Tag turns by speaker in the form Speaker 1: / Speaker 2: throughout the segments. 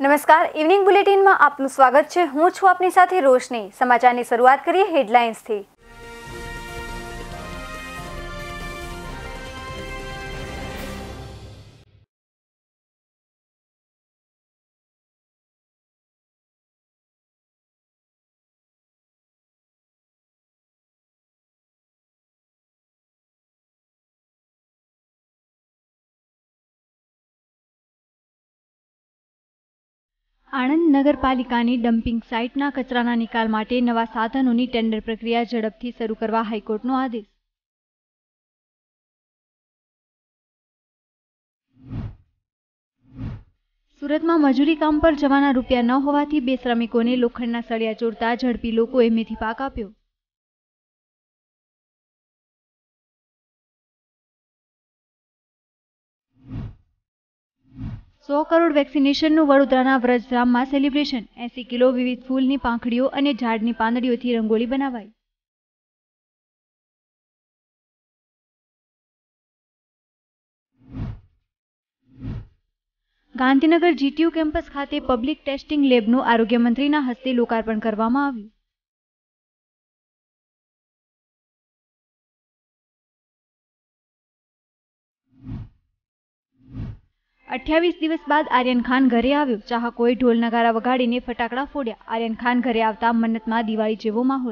Speaker 1: નમસ્કાર, ઇવનિંગ બુલેટિનમાં આપનું સ્વાગત છે। હું છું આપની સાથે રોશની। સમાચારની શરૂઆત કરીએ હેડલાઇન્સથી।
Speaker 2: આણંદ નગરપાલિકાની ડમ્પિંગ સાઇટના કચરાના નિકાલ માટે નવા સાધનોની ટેન્ડર પ્રક્રિયા ઝડપથી શરૂ કરવા હાઈકોર્ટનો આદેશ। સુરતમાં મજૂરી કામ પર જવાના રૂપિયા ન હોવાથી બે શ્રમિકોને લોખંડના સળિયા ચોરતા ઝડપી લોકોએ મેથી પાક આપ્યો। ₹100 કરોડ વેક્સિનેશનનું વડોદરાના વ્રજધામમાં સેલિબ્રેશન। 80 કિલો વિવિધ ફૂલની પાંખડીઓ અને ઝાડની પાંદડીઓથી રંગોળી બનાવાઈ। ગાંધીનગર જીટીયુ કેમ્પસ ખાતે પબ્લિક ટેસ્ટિંગ લેબનું આરોગ્ય મંત્રીના હસ્તે લોકાર્પણ કરવામાં આવ્યું। $28 દિવસ બાદ આર્યન ખાન ઘરે આવ્યો। ચાહકોએ ઢોલ નગારા વગાડીને ફટાકડા ફોડ્યા। આર્યન ખાન ઘરે આવતા મન્નતમાં દિવાળી જેવો માહોલ।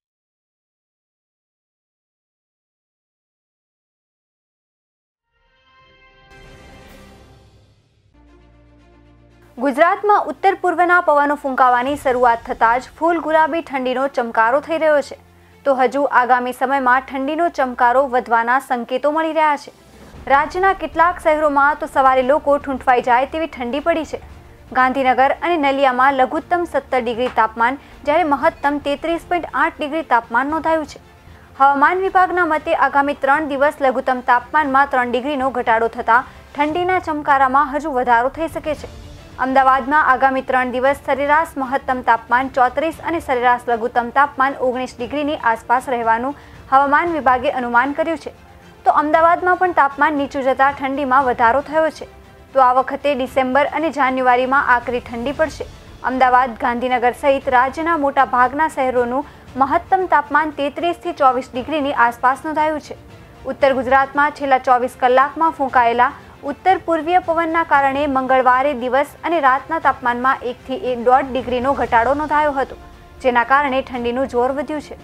Speaker 1: ગુજરાતમાં ઉત્તર પૂર્વના પવનો ફૂંકાવાની શરૂઆત થતાં જ ફૂલ ગુલાબી ઠંડીનો ચમકારો થઈ રહ્યો છે, તો હજુ આગામી સમયમાં ઠંડીનો ચમકારો વધવાના સંકેતો મળી રહ્યા છે। રાજ્યના કેટલાક શહેરોમાં તો સવારે લોકો ઠૂંઠવાઈ જાય તેવી ઠંડી પડી છે। ગાંધીનગર અને નલિયામાં લઘુત્તમ 17 ડિગ્રી તાપમાન જ્યારે મહત્તમ 33.8 ડિગ્રી તાપમાન નોંધાયું છે। હવામાન વિભાગના મતે આગામી 3 દિવસ લઘુત્તમ તાપમાનમાં 3 ડિગ્રીનો ઘટાડો થતાં ઠંડીના ચમકારામાં હજુ વધારો થઈ શકે છે। અમદાવાદમાં આગામી 3 દિવસ સરેરાશ મહત્તમ તાપમાન 34 અને સરેરાશ લઘુત્તમ તાપમાન 19 ડિગ્રીની આસપાસ રહેવાનું હવામાન વિભાગે અનુમાન કર્યું છે। તો અમદાવાદમાં પણ તાપમાન નીચું જતાં ઠંડીમાં વધારો થયો છે। તો આ વખતે ડિસેમ્બર અને જાન્યુઆરીમાં આકરી ઠંડી પડશે। અમદાવાદ, ગાંધીનગર સહિત રાજ્યના મોટા ભાગના શહેરોનું મહત્તમ તાપમાન 33 થી 24 ડિગ્રીની આસપાસ નોંધાયું છે। ઉત્તર ગુજરાતમાં છેલ્લા 24 કલાકમાં ફૂંકાયેલા ઉત્તર પૂર્વીય પવનના કારણે મંગળવારે દિવસ અને રાતના તાપમાનમાં 1 થી 1.5 ડિગ્રીનો ઘટાડો નોંધાયો હતો, જેના કારણે ઠંડીનું જોર વધ્યું છે।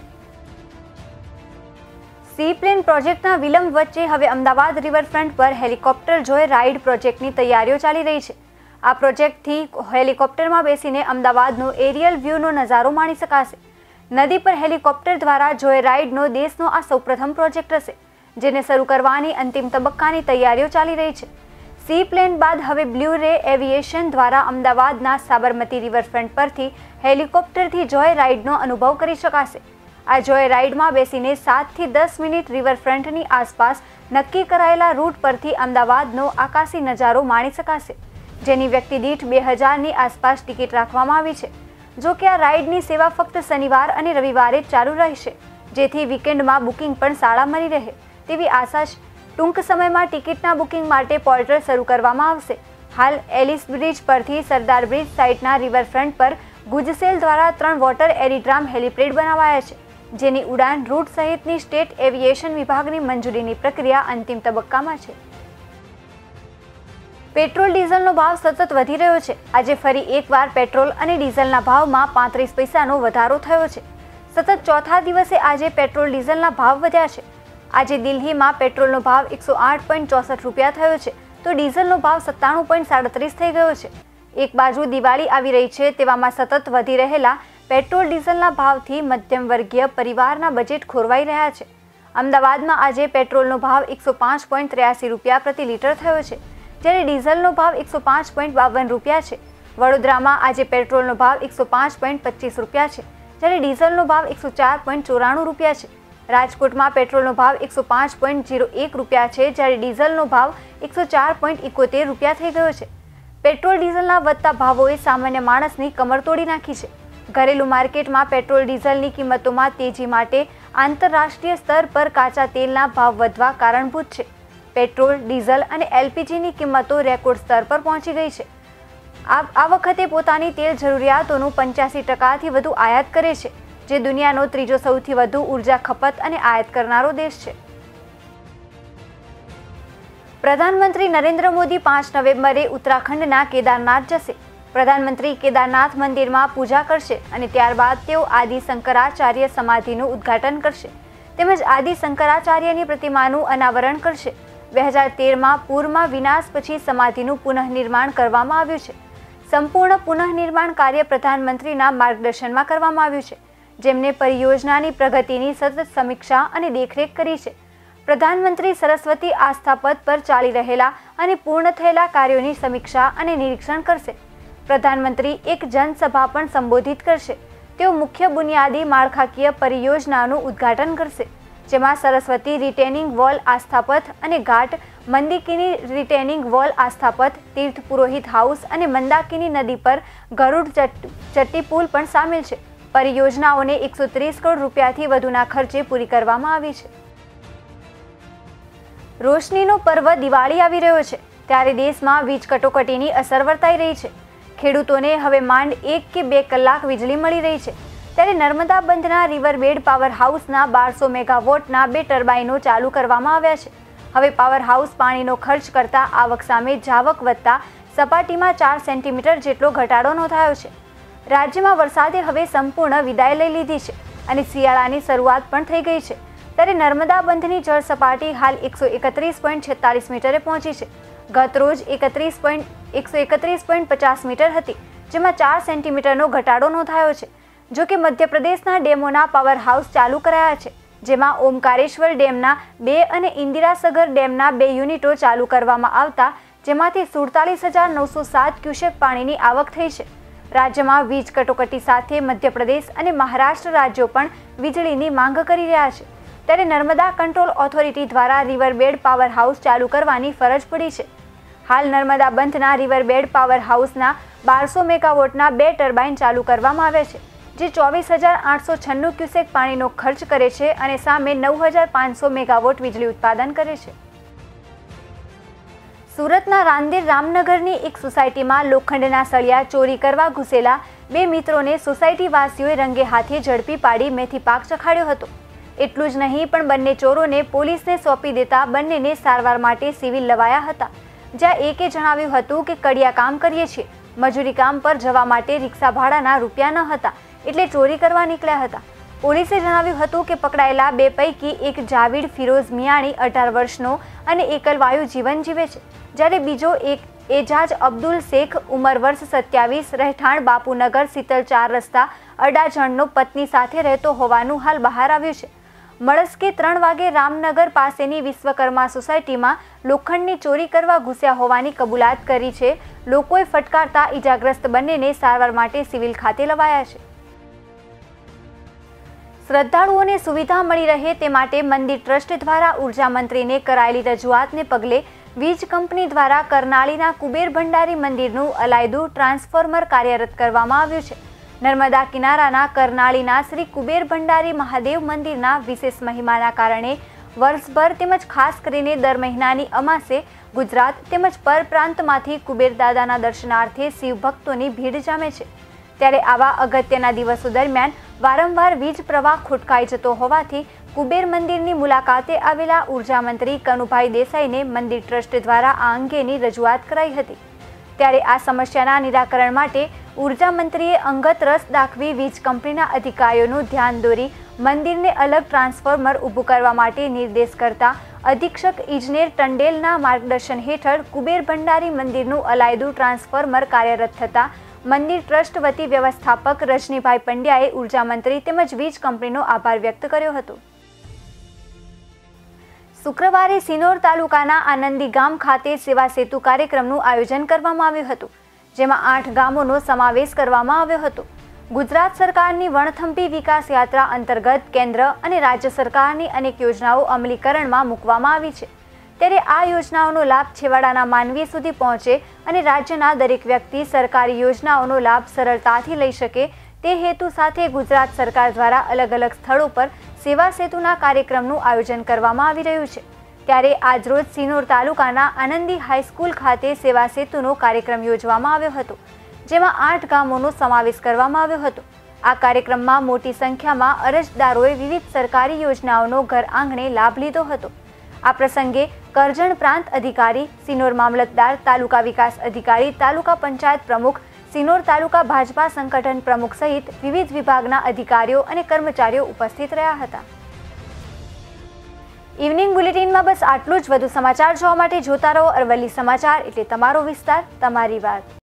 Speaker 1: સી પ્લેન પ્રોજેક્ટના વિલંબ વચ્ચે હવે અમદાવાદ રિવરફ્રન્ટ પર હેલિકોપ્ટર જોય રાઇડ પ્રોજેક્ટની તૈયારીઓ ચાલી રહી છે। આ પ્રોજેક્ટથી હેલિકોપ્ટરમાં બેસીને અમદાવાદનો એરિયલ વ્યૂનો નજારો માણી શકાશે। નદી પર હેલિકોપ્ટર દ્વારા જોય રાઇડનો દેશનો આ સૌપ્રથમ પ્રોજેક્ટ હશે, જેને શરૂ કરવાની અંતિમ તબક્કાની તૈયારીઓ ચાલી રહી છે। સી પ્લેન બાદ હવે બ્લુ રે એવિએશન દ્વારા અમદાવાદના સાબરમતી રિવરફ્રન્ટ પરથી હેલિકોપ્ટરથી જોય રાઇડનો અનુભવ કરી શકાશે। આ જોય રાઇડમાં બેસીને 7 થી 10 મિનિટ રિવરફ્રન્ટની આસપાસ નક્કી કરાયેલા રૂટ પરથી અમદાવાદનો આકાશી નજારો માણી શકાશે, જેની વ્યક્તિ દીઠ 2000ની આસપાસ ટિકિટ રાખવામાં આવી છે। જો કે આ રાઇડની સેવા ફક્ત શનિવાર અને રવિવારે જ ચાલુ રહેશે, જેથી વીકેન્ડમાં બુકિંગ પણ સારા મળી રહે તેવી આશા છે। ટૂંક સમયમાં ટિકિટના બુકિંગ માટે પોર્ટલ શરૂ કરવામાં આવશે। હાલ એલિસ બ્રિજ પરથી સરદાર બ્રિજ સાઇટના રિવરફ્રન્ટ પર ગુજસેલ દ્વારા 3 વોટર એરિડ્રામ હેલિપેડ બનાવાયા છે, જેની ઉડાન રૂટ સહિતની સ્ટેટ એવિએશન વિભાગની મંજૂરીની પ્રક્રિયા અંતિમ તબક્કામાં છે। પેટ્રોલ ડીઝલનો ભાવ સતત વધી રહ્યો છે। આજે ફરી એકવાર પેટ્રોલ અને ડીઝલના ભાવમાં 35 પૈસાનો વધારો થયો છે। સતત ચોથા દિવસે આજે પેટ્રોલ ડીઝલના ભાવ વધ્યા છે। આજે દિલ્હીમાં પેટ્રોલનો ભાવ 108.64 રૂપિયા થયો છે, તો ડીઝલનો ભાવ 97.37 થઈ ગયો છે। એક બાજુ દિવાળી આવી રહી છે, તેવામાં સતત વધી રહેલા પેટ્રોલ ડીઝલના ભાવથી મધ્યમ વર્ગીય પરિવારના બજેટ ખોરવાઈ રહ્યા છે। અમદાવાદમાં આજે પેટ્રોલનો ભાવ 105.83 રૂપિયા પ્રતિ લીટર થયો છે, જ્યારે ડીઝલનો ભાવ 105.52 રૂપિયા છે। વડોદરામાં આજે પેટ્રોલનો ભાવ 105.25 રૂપિયા છે, જ્યારે ડીઝલનો ભાવ 104.94 રૂપિયા છે। રાજકોટમાં પેટ્રોલનો ભાવ 105.01 રૂપિયા છે, જ્યારે ડીઝલનો ભાવ 104.71 રૂપિયા થઈ ગયો છે। પેટ્રોલ ડીઝલના વધતા ભાવોએ સામાન્ય માણસની કમર તોડી નાખી છે। ઘરેલું માર્કેટમાં પેટ્રોલ ડીઝલની કિંમતોમાં તેજી માટે આંતરરાષ્ટ્રીય સ્તર પર કાચા તેલના ભાવ વધવા કારણભૂત છે। પેટ્રોલ, ડીઝલ અને એલપીજીની કિંમતો રેકોર્ડ સ્તર પર પહોંચી ગઈ છે। આ વખતે પોતાની તેલ જરૂરિયાતોનું 85%થી વધુ આયાત કરે છે, જે દુનિયાનો ત્રીજો સૌથી વધુ ઉર્જા ખપત અને આયાત કરનારો દેશ છે. પ્રધાનમંત્રી નરેન્દ્ર મોદી 5 નવેમ્બરે ઉત્તરાખંડના કેદારનાથ જશે. પ્રધાનમંત્રી કેદારનાથ મંદિરમાં પૂજા કરશે અને ત્યારબાદ તેઓ આદિ શંકરાચાર્ય સમાધિનું ઉદ્ઘાટન કરશે તેમજ આદિ શંકરાચાર્યની પ્રતિમાનું અનાવરણ કરશે. 2013માં પૂરમાં વિનાશ પછી સમાધિનું પુનઃનિર્માણ કરવામાં આવ્યું છે. સંપૂર્ણ પુનઃનિર્માણ કાર્ય પ્રધાનમંત્રીના માર્ગદર્શનમાં કરવામાં આવ્યું છે, જેમને પરિયોજનાની પ્રગતિની સતત સમીક્ષા અને દેખરેખ કરી છે. પ્રધાનમંત્રી સરસ્વતી આસ્થાપથ પર ચાલી રહેલા અને પૂર્ણ થયેલા કાર્યોની સમીક્ષા અને નિરીક્ષણ કરશે. પ્રધાનમંત્રી એક જનસભા પણ સંબોધિત કરશે. તેઓ મુખ્ય બુનિયાદી માળખાકીય પરિયોજનાનું ઉદ્ઘાટન કરશે, જેમાં સરસ્વતી રિટેનિંગ વોલ આસ્થાપથ અને ઘાટ, મંદિકિની રિટેનિંગ વોલ આસ્થાપથ, તીર્થ પુરોહિત હાઉસ અને મંદાકિની નદી પર ગરુડ ચટ્ટી પુલ પણ સામેલ છે. પરિયોજનાઓને 130 કરોડ રૂપિયાથી વધુના ખર્ચે પૂરી કરવામાં આવી છે. રોશનીનો પર્વ દિવાળી આવી રહ્યો છે, ત્યારે દેશમાં વીજ કટોકટીની અસર વર્તાઈ રહી છે. ખેડૂતોને હવે માંડ 1 કે 2 કલાક વીજળી મળી રહી છે. ત્યારે નર્મદા બંધના રિવરબેડ પાવર હાઉસના 1200 મેગાવોટના 2 ટર્બાઇનો ચાલુ કરવામાં આવ્યા છે. હવે પાવર હાઉસ પાણીનો ખર્ચ કરતા આવક સામે જાવક વધતા સપાટીમાં 4 સેન્ટીમીટર જેટલો ઘટાડો નોંધાયો છે. રાજ્યમાં વરસાદે હવે સંપૂર્ણ વિદાય લઈ લીધી છે અને શિયાળાની શરૂઆત પણ થઈ ગઈ છે. ત્યારે નર્મદા બંધની જળ સપાટી હાલ 131.46 મીટરે પહોંચી છે. ગત રોજ 131.50 મીટર હતી, જેમાં 4 સેન્ટીમીટરનો ઘટાડો નોંધાયો છે. જો કે મધ્યપ્રદેશના ડેમોના પાવર હાઉસ ચાલુ કરાયા છે, જેમાં ઓમકારેશ્વર ડેમના 2 અને ઇન્દિરાસગર ડેમના 2 યુનિટો ચાલુ કરવામાં આવતા જેમાંથી 47,907 ક્યુસેક પાણીની આવક થઈ છે. રાજ્યમાં વીજ કટોકટી સાથે મધ્યપ્રદેશ અને મહારાષ્ટ્ર રાજ્યો પણ વીજળીની માંગ કરી રહ્યા છે. ત્યારે નર્મદા કંટ્રોલ ઓથોરિટી દ્વારા રિવરબેડ પાવર હાઉસ ચાલુ કરવાની ફરજ પડી છે. હાલ નર્મદા બંધના રિવરબેડ પાવર હાઉસના 1200 મેગાવોટના 2 ટર્બાઇન ચાલુ કરવામાં આવ્યા છે, જે 24,896 ક્યુસેક પાણીનો ખર્ચ કરે છે અને સામે 9,500 મેગાવોટ વીજળી ઉત્પાદન કરે છે. સુરતના રાંદેર રામનગરની એક સોસાયટીમાં લોખંડના સળિયા ચોરી કરવા ઘૂસેલા 2 મિત્રોને સોસાયટીવાસીઓએ રંગે હાથે ઝડપી પાડી મેથી પાક ચખાડ્યો હતો. એટલું જ નહીં, પણ બંને ચોરોને પોલીસને સોંપી દેતા બંનેને સારવાર માટે સિવિલ લવાયા હતા, જ્યાં એકે જણાવ્યું હતું કે કડિયા કામ કરીએ છીએ, મજૂરી કામ પર જવા માટે રિક્ષા ભાડાના રૂપિયા ન હતા, એટલે ચોરી કરવા નીકળ્યા હતા. પોલીસે જણાવ્યું હતું કે પકડાયેલા 2 પૈકી એક જાવીડ ફિરોઝ મિયાણી 18 વર્ષનો અને એકલવાયુ જીવન જીવે છે, જ્યારે બીજો એક એજાજ અબ્દુલ શેખ ઉંમર વર્ષ 27, રહેઠાણ બાપુનગર શીતલ 4 રસ્તા અડાજણનો પત્ની સાથે રહેતો હોવાનું હાલ બહાર આવ્યું છે. મળસ્કે 3 વાગે રામનગર પાસેની વિશ્વકર્મા સોસાયટીમાં લોખંડની ચોરી કરવા ઘૂસ્યા હોવાની કબૂલાત કરી છે. લોકોએ ફટકારતા ઈજાગ્રસ્ત બંનેને સારવાર માટે સિવિલ ખાતે લવાયા છે. શ્રદ્ધાળુઓને સુવિધા મળી રહે તે માટે મંદિર ટ્રસ્ટ દ્વારા ઉર્જા મંત્રીને કરાયેલી રજૂઆતને પગલે વીજ કંપની દ્વારા કરનાળીના કુબેર ભંડારી મંદિરનું અલાયદું ટ્રાન્સફોર્મર કાર્યરત કરવામાં આવ્યું છે. નર્મદા કિનારાના કરનાળીના શ્રી કુબેર ભંડારી મહાદેવ મંદિરના વિશેષ મહિમાના કારણે વર્ષભર તેમજ ખાસ કરીને દર મહિનાની અમાસે ગુજરાત તેમજ પરપ્રાંતમાંથી કુબેર દાદાના દર્શનાર્થે શિવ ભક્તોની ભીડ જામે છે. ત્યારે આવા અગત્યના દિવસો દરમિયાન વારંવાર વીજ પ્રવાહ ખોટકાઈ જતો હોવાથી કુબેર મંદિરની મુલાકાતે આવેલા ઉર્જા મંત્રી કનુભાઈ દેસાઈને મંદિર ટ્રસ્ટ દ્વારા આ અંગેની રજૂઆત કરાઈ હતી. ત્યારે આ સમસ્યાના નિરાકરણ માટે ઉર્જા મંત્રીએ અંગત રસ દાખવી વીજ કંપનીના અધિકારીઓનું ધ્યાન દોરી મંદિરને અલગ ટ્રાન્સફોર્મર ઊભું કરવા માટે નિર્દેશ કરતા અધિક્ષક ઇજનેર ટંડેલના માર્ગદર્શન હેઠળ કુબેર ભંડારી મંદિરનું અલાયદું ટ્રાન્સફોર્મર કાર્યરત થતા મંદિર ટ્રસ્ટ વતી વ્યવસ્થાપક રજનીભાઈ પંડ્યાએ ઉર્જા મંત્રી તેમજ વીજ કંપનીનો આભાર વ્યક્ત કર્યો હતો. શુક્રવારે સિનોર તાલુકાના આનંદી ગામ ખાતે સેવા સેતુ કાર્યક્રમનું આયોજન કરવામાં આવ્યું હતું, જેમાં 8 ગામોનો સમાવેશ કરવામાં આવ્યો હતો. ગુજરાત સરકારની વણથંભી વિકાસ યાત્રા અંતર્ગત કેન્દ્ર અને રાજ્ય સરકારની અનેક યોજનાઓ અમલીકરણમાં મૂકવામાં આવી છે. ત્યારે આ યોજનાઓનો લાભ છેવાડાના માનવી સુધી પહોંચે અને રાજ્યના દરેક વ્યક્તિ સરકારી યોજનાઓનો લાભ સરળતાથી લઈ શકે તે હેતુ સાથે ગુજરાત સરકાર દ્વારા અલગ અલગ સ્થળો પર સેવા સેતુના કાર્યક્રમનું આયોજન કરવામાં આવી રહ્યું છે. ત્યારે આજરોજ સિનોર તાલુકાના આનંદી હાઈસ્કૂલ ખાતે સેવા સેતુનો કાર્યક્રમ યોજવામાં આવ્યો હતો, જેમાં 8 ગામોનો સમાવેશ કરવામાં આવ્યો હતો। આ કાર્યક્રમમાં મોટી સંખ્યામાં અરજદારોએ વિવિધ સરકારી યોજનાઓનો ઘર આંગણે લાભ લીધો હતો। આ પ્રસંગે કરજણ પ્રાંત અધિકારી, સિનોર મામલતદાર, તાલુકા વિકાસ અધિકારી, તાલુકા પંચાયત પ્રમુખ, સિનોર તાલુકા ભાજપા સંગઠન પ્રમુખ સહિત વિવિધ વિભાગના અધિકારીઓ અને કર્મચારીઓ ઉપસ્થિત રહ્યા હતા। ઇવનિંગ બુલેટિનમાં બસ આટલું જ। વધુ સમાચાર જોવા માટે જોતા રહો અરવલ્લી સમાચાર, એટલે તમારો વિસ્તાર, તમારી વાત।